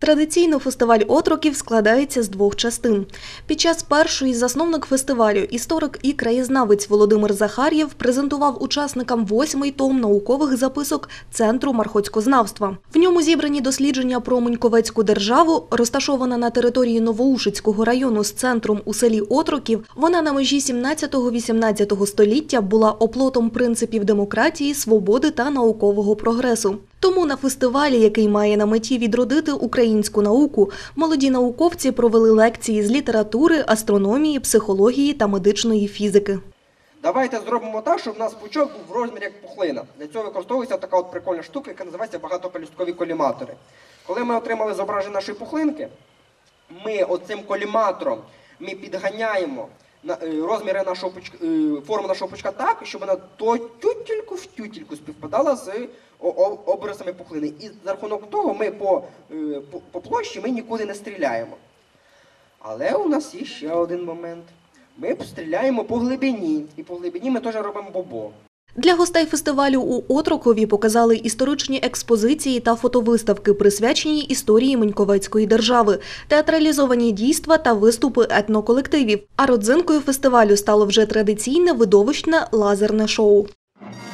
Традиційно фестиваль отроків складається з двох частин. Під час першої засновник фестивалю, історик і краєзнавець Володимир Захар'єв презентував учасникам 8-й том наукових записок Центру мархотськознавства. В ньому зібрані дослідження про Моньковецьку державу, розташована на території Новоушицького району з центром у селі Отроків. Вона на межі 17-18 століття була оплотом принципів демократії, свободи та наукового прогресу. Тому на фестивалі, який має на меті відродити українську науку, молоді науковці провели лекції з літератури, астрономії, психології та медичної фізики. Давайте зробимо так, щоб у нас пучок був в розмірі як пухлина. Для цього використовується така от прикольна штука, яка називається багатопелюсткові коліматори. Коли ми отримали зображення нашої пухлинки, ми оцим коліматором підганяємо розміри нашого пучка, форму нашого пучка так, щоб вона тютельку в тютельку співпадала з обрисами пухлини. І за рахунок того ми по площі ми нікуди не стріляємо. Але у нас є ще один момент. Ми стріляємо по глибині, і по глибині ми теж робимо бобо. Для гостей фестивалю у Отрокові показали історичні експозиції та фотовиставки, присвячені історії Моньковецької держави, театралізовані дійства та виступи етноколективів. А родзинкою фестивалю стало вже традиційне видовищне лазерне шоу.